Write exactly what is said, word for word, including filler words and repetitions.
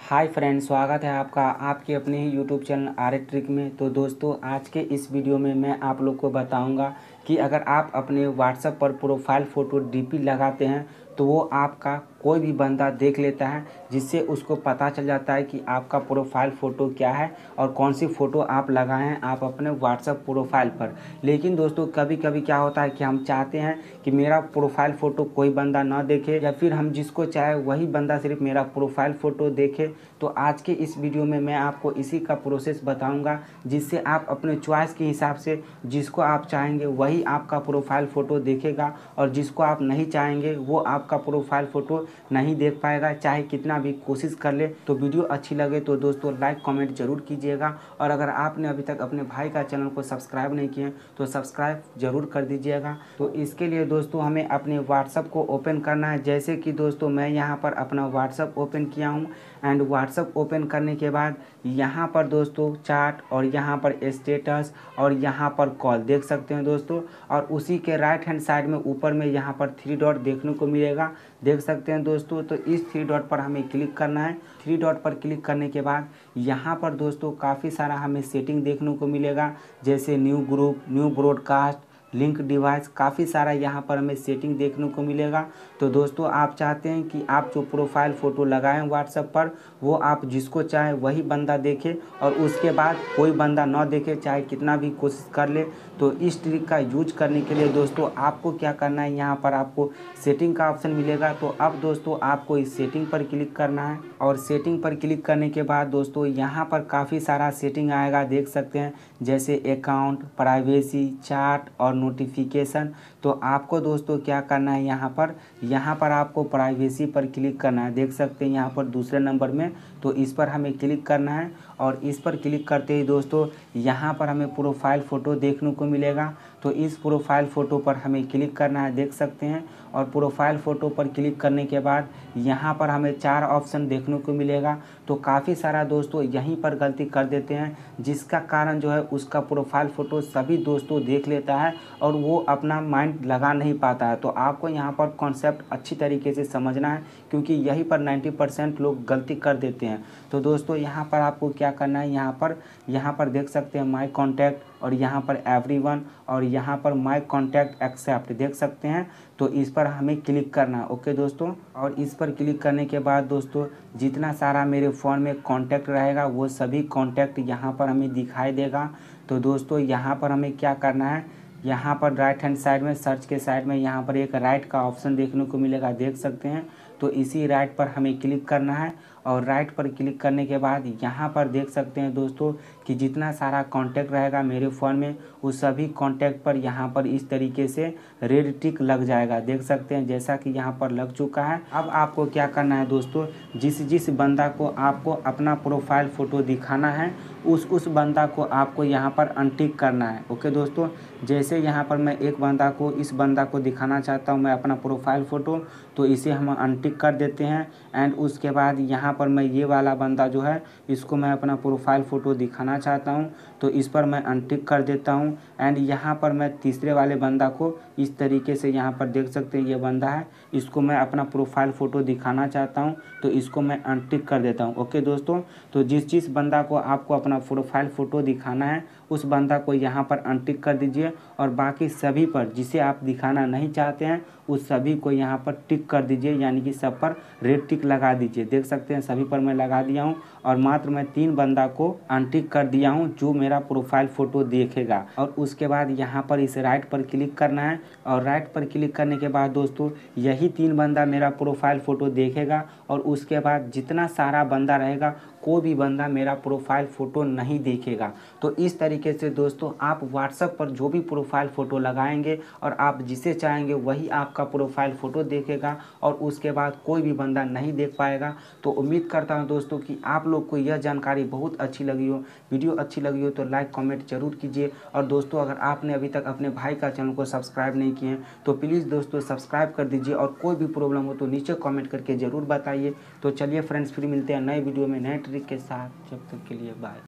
Hi friends, स्वागत है आपका आपके अपने ही YouTube channel R A trick में। तो दोस्तों, आज के इस वीडियो में मैं आप लोग को बताऊंगा कि अगर आप अपने व्हाट्सएप पर प्रोफाइल फ़ोटो डीपी लगाते हैं तो वो आपका कोई भी बंदा देख लेता है, जिससे उसको पता चल जाता है कि आपका प्रोफाइल फ़ोटो क्या है और कौन सी फ़ोटो आप लगाए हैं आप अपने व्हाट्सएप प्रोफाइल पर। लेकिन दोस्तों, कभी कभी क्या होता है कि हम चाहते हैं कि मेरा प्रोफाइल फ़ोटो कोई बंदा ना देखे, या फिर हम जिसको चाहे वही बंदा सिर्फ मेरा प्रोफाइल फ़ोटो देखे। तो आज के इस वीडियो में मैं आपको इसी का प्रोसेस बताऊंगा, जिससे आप अपने चॉइस के हिसाब से जिसको आप चाहेंगे वही आपका प्रोफाइल फ़ोटो देखेगा, और जिसको आप नहीं चाहेंगे वो आपका प्रोफाइल फ़ोटो नहीं देख पाएगा, चाहे कितना भी कोशिश कर ले। तो वीडियो अच्छी लगे तो दोस्तों लाइक कमेंट जरूर कीजिएगा, और अगर आपने अभी तक अपने भाई का चैनल को सब्सक्राइब नहीं किए तो सब्सक्राइब जरूर कर दीजिएगा। तो इसके लिए दोस्तों हमें अपने व्हाट्सएप को ओपन करना है। जैसे कि दोस्तों मैं यहाँ पर अपना व्हाट्सएप ओपन किया हूँ, एंड व्हाट्सएप ओपन करने के बाद यहाँ पर दोस्तों चैट और यहाँ पर स्टेटस और यहाँ पर कॉल देख सकते हैं दोस्तों। और उसी के राइट हैंड साइड में ऊपर में यहाँ पर थ्री डॉट देखने को मिलेगा, देख सकते हैं दोस्तों। तो इस थ्री डॉट पर हमें क्लिक करना है। थ्री डॉट पर क्लिक करने के बाद यहाँ पर दोस्तों काफ़ी सारा हमें सेटिंग देखने को मिलेगा, जैसे new group, new broadcast, link device, काफ़ी सारा यहाँ पर हमें सेटिंग देखने को मिलेगा। तो दोस्तों आप चाहते हैं कि आप जो प्रोफाइल फ़ोटो लगाएं व्हाट्सएप पर वो आप जिसको चाहे वही बंदा देखे, और उसके बाद कोई बंदा ना देखे, चाहे कितना भी कोशिश कर ले। तो इस ट्रिक का यूज करने के लिए दोस्तों आपको क्या करना है, यहाँ पर आपको सेटिंग का ऑप्शन मिलेगा। तो अब दोस्तों आपको इस सेटिंग पर क्लिक करना है, और सेटिंग पर क्लिक करने के बाद दोस्तों यहाँ पर काफ़ी सारा सेटिंग आएगा, देख सकते हैं, जैसे अकाउंट, प्राइवेसी, चैट और नोटिफिकेशन। तो आपको दोस्तों क्या करना है, यहाँ पर यहाँ पर आपको प्राइवेसी पर क्लिक करना है, देख सकते हैं यहाँ पर दूसरे नंबर में। तो इस पर हमें क्लिक करना है, और इस पर क्लिक करते ही दोस्तों यहाँ पर हमें प्रोफाइल फ़ोटो देखने को मिलेगा। तो इस प्रोफाइल फ़ोटो पर हमें क्लिक करना है, देख सकते हैं। और प्रोफाइल फ़ोटो पर क्लिक करने के बाद यहाँ पर हमें चार ऑप्शन देखने को मिलेगा। तो काफ़ी सारा दोस्तों यहीं पर गलती कर देते हैं, जिसका कारण जो है उसका प्रोफाइल फ़ोटो सभी दोस्तों देख लेता है और वो अपना माइंड लगा नहीं पाता है। तो आपको यहाँ पर कॉन्सेप्ट अच्छी तरीके से समझना है, क्योंकि यहीं पर नब्बे परसेंट लोग गलती कर देते हैं। तो दोस्तों यहाँ पर आपको क्या करना है, यहाँ पर यहाँ पर देख सकते हैं माय कॉन्टैक्ट, और यहाँ पर एवरीवन, और यहाँ पर माय कॉन्टैक्ट एक्सेप्ट, देख सकते हैं। तो इस पर हमें क्लिक करना है, ओके दोस्तों। और इस पर क्लिक करने के बाद दोस्तों जितना सारा मेरे फ़ोन में कॉन्टैक्ट रहेगा वो सभी कॉन्टैक्ट यहाँ पर हमें दिखाई देगा। तो दोस्तों यहाँ पर हमें क्या करना है, यहाँ पर राइट हैंड साइड में सर्च के साइड में यहाँ पर एक राइट का ऑप्शन देखने को मिलेगा, देख सकते हैं। तो इसी राइट पर हमें क्लिक करना है, और राइट पर क्लिक करने के बाद यहाँ पर देख सकते हैं दोस्तों कि जितना सारा कांटेक्ट रहेगा मेरे फ़ोन में उस सभी कांटेक्ट पर यहाँ पर इस तरीके से रेड टिक लग जाएगा, देख सकते हैं, जैसा कि यहाँ पर लग चुका है। अब आपको क्या करना है दोस्तों, जिस जिस बंदा को आपको अपना प्रोफाइल फ़ोटो दिखाना है उस उस बंदा को आपको यहाँ पर अनटिक करना है, ओके दोस्तों। जैसे यहाँ पर मैं एक बंदा को इस बंदा को दिखाना चाहता हूँ मैं अपना प्रोफाइल फ़ोटो, तो इसे हम अनटिक कर देते हैं। एंड उसके बाद यहाँ पर मैं ये वाला बंदा जो है इसको मैं अपना प्रोफाइल फ़ोटो दिखाना चाहता हूँ, तो इस पर मैं अनटिक कर देता हूँ। एंड यहाँ पर मैं तीसरे वाले बंदा को इस तरीके से यहाँ पर देख सकते हैं ये बंदा है, इसको मैं अपना प्रोफाइल फ़ोटो दिखाना चाहता हूँ, तो इसको मैं अनटिक कर देता हूँ, ओके दोस्तों। तो जिस जिस बंदा को आपको अपना प्रोफाइल फ़ोटो दिखाना है उस बंदा को यहाँ पर अनटिक कर दीजिए, और बाकी सभी पर जिसे आप दिखाना नहीं चाहते हैं उस सभी को यहाँ पर टिक कर दीजिए, यानी कि सब पर रेड टिक लगा दीजिए, देख सकते हैं सभी पर मैं लगा दिया हूँ। और मात्र मैं तीन बंदा को अनटिक कर दिया हूँ जो मेरा प्रोफाइल फ़ोटो देखेगा। और उसके बाद यहाँ पर इस राइट पर क्लिक करना है, और राइट पर क्लिक करने के बाद दोस्तों यही तीन बंदा मेरा प्रोफाइल फ़ोटो देखेगा, और उसके बाद जितना सारा बंदा रहेगा कोई भी बंदा मेरा प्रोफाइल फ़ोटो नहीं देखेगा। तो इस तरीके से दोस्तों आप व्हाट्सएप पर जो भी प्रोफाइल फ़ोटो लगाएंगे और आप जिसे चाहेंगे वही आपका प्रोफाइल फ़ोटो देखेगा, और उसके बाद कोई भी बंदा नहीं देख पाएगा। तो उम्मीद करता हूं दोस्तों कि आप लोग को यह जानकारी बहुत अच्छी लगी हो। वीडियो अच्छी लगी हो तो लाइक कमेंट जरूर कीजिए। और दोस्तों अगर आपने अभी तक अपने भाई का चैनल को सब्सक्राइब नहीं किए हैं तो प्लीज़ दोस्तों सब्सक्राइब कर दीजिए, और कोई भी प्रॉब्लम हो तो नीचे कमेंट करके ज़रूर बताइए। तो चलिए फ्रेंड्स, फिर मिलते हैं नए वीडियो में नए ट्रिक के साथ, जब तक के लिए बाय।